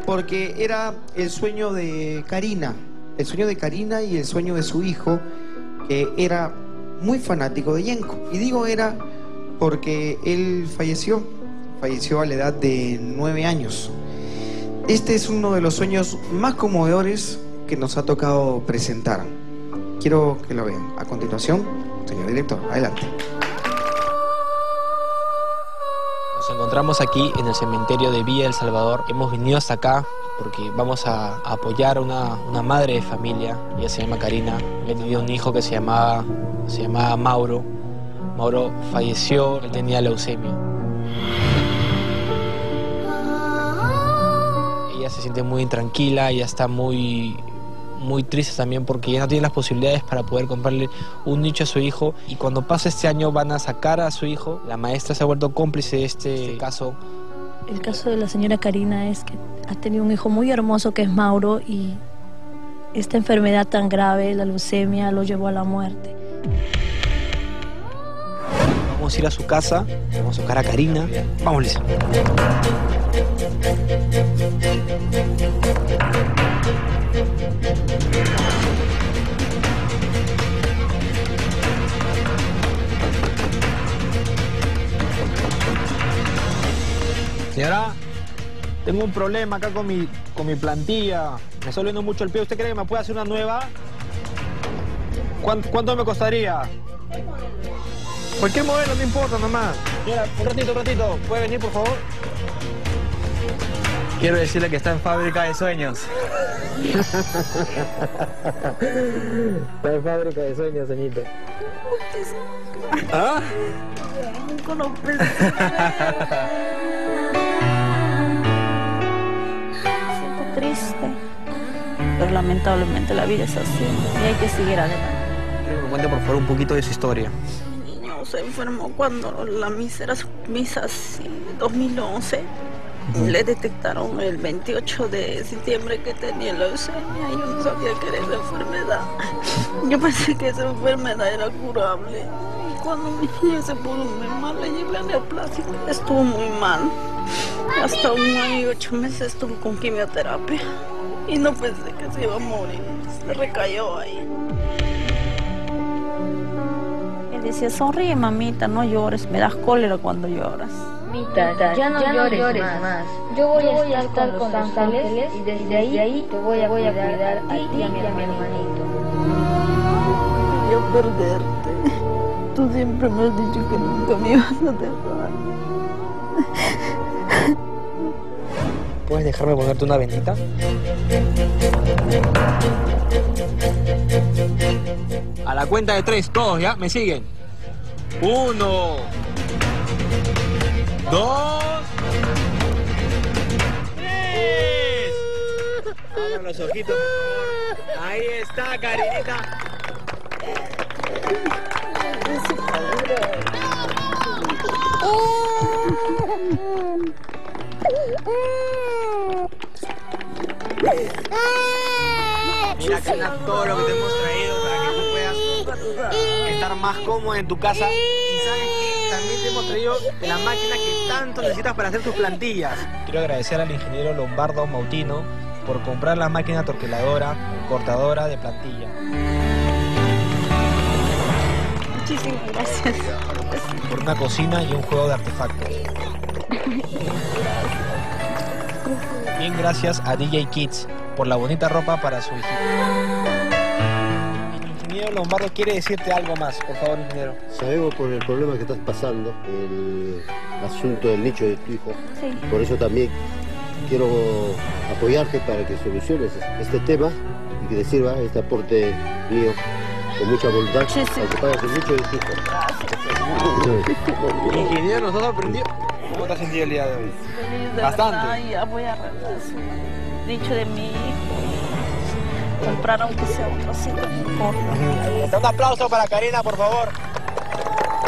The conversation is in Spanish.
porque era el sueño de Karina. El sueño de Karina y el sueño de su hijo, que era muy fanático de Yenko. Y digo era porque él falleció a la edad de 9 años. Este es uno de los sueños más conmovedores que nos ha tocado presentar. Quiero que lo vean. A continuación, señor director, adelante. Nos encontramos aquí en el cementerio de Villa El Salvador. Hemos venido hasta acá porque vamos a apoyar a una madre de familia. Ella se llama Karina. Ella tenía un hijo que se llamaba Mauro. Mauro falleció, él tenía leucemia. Ella se siente muy intranquila, ella está muy triste también porque ya no tiene las posibilidades para poder comprarle un nicho a su hijo, y cuando pasa este año van a sacar a su hijo. La maestra se ha vuelto cómplice de este caso. El caso de la señora Karina es que ha tenido un hijo muy hermoso que es Mauro, y esta enfermedad tan grave, la leucemia, lo llevó a la muerte. Vamos a ir a su casa, vamos a buscar a Karina. Vamos, Lisa. Señora, tengo un problema acá con mi plantilla. Me está doliendo mucho el pie. ¿Usted cree que me puede hacer una nueva? ¿Cuánto me costaría? Cualquier modelo, no importa nomás. Señora, un ratito. ¿Puede venir, por favor? Quiero decirle que está en fábrica de sueños. Está en fábrica de sueños, señorita. ¿Ah? Siento triste, pero lamentablemente la vida es así y hay que seguir adelante. Quiero que me cuente, por favor, un poquito de su historia. Mi niño se enfermó cuando la misa 2011. Le detectaron el 28 de septiembre que tenía leucemia. Yo no sabía que era esa enfermedad. Yo pensé que esa enfermedad era curable. Y cuando mi niño se puso muy mal, le llevé a neoplásico. Estuvo muy mal. Hasta 1 año y 8 meses estuvo con quimioterapia. Y no pensé que se iba a morir. Se recayó ahí. Él decía, sonríe, mamita, no llores. Me das cólera cuando lloras. Ya no llores más. Yo voy a estar con los ángeles y desde ahí te voy a cuidar a ti y a mi hermanito. Quería perderte. Tú siempre me has dicho que nunca me ibas a dejar. ¿Puedes dejarme ponerte una bendita? A la cuenta de 3, todos, ¿ya? ¿Me siguen? 1, 2, 3. Abran los ojitos, por favor. Ahí está, Karinita. Mira, Karina, todo lo que te hemos traído para que tú puedas estar más cómoda en tu casa. Y sabes que también te hemos traído la máquina que tanto necesitas para hacer tus plantillas. Quiero agradecer al ingeniero Lombardo Mautino por comprar la máquina torqueladora, cortadora de plantilla. Muchísimas gracias. Por una cocina y un juego de artefactos. Bien, gracias a DJ Kids por la bonita ropa para su hijito. El ingeniero Lombardo quiere decirte algo más, por favor, ingeniero. Sabemos por el problema que estás pasando, el asunto del nicho de tu hijo. Sí. Por eso también quiero apoyarte para que soluciones este tema y que te sirva este aporte mío con mucha voluntad para que pagues el nicho de tu hijo. Ingeniero, nos ha sorprendido. ¿Cómo te has sentido el día de hoy? Feliz de Bastante. verdad, ya voy a arreglar su nicho de mi hijo. Comprar aunque sea un trocito, no importa. Un aplauso para Karina, por favor.